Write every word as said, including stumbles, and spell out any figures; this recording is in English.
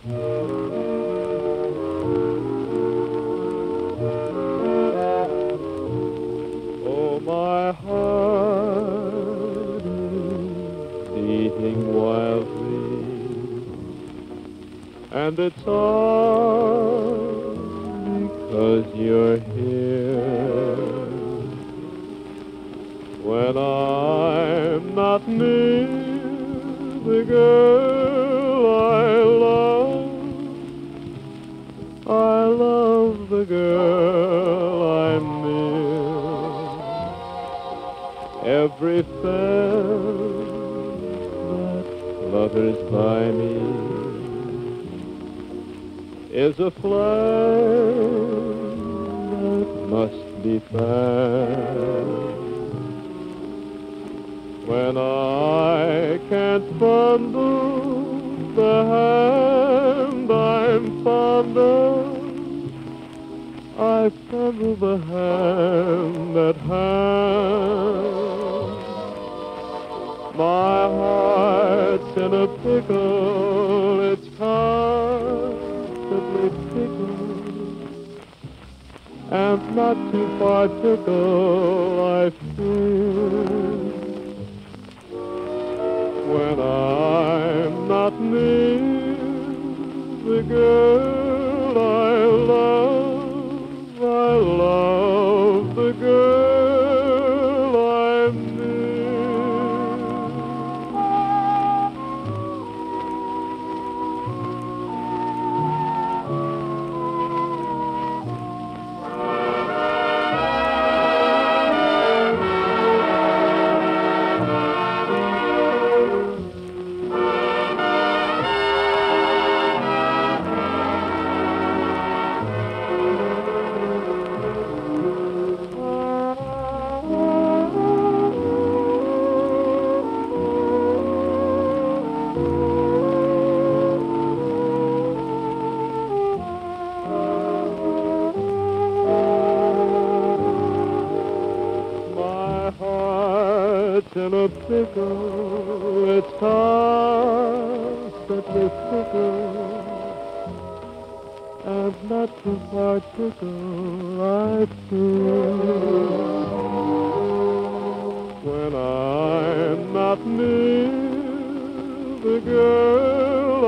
Oh, my heart is beating wildly, and it's all because you're here. When I'm not near the girl I love, I love the girl I'm near. Every fair that flutters by me is a flame that must be fanned. When I can't fondle the hand I'm fond of, I fondle the hand that has. My heart's in a pickle, it's constantly tickled, and not too far tickle I feel. When I'm not near the girl I love, I love the girl I'm in a pickle, it's constantly tickled, and not too far tickle I feel. When I'm not near the girl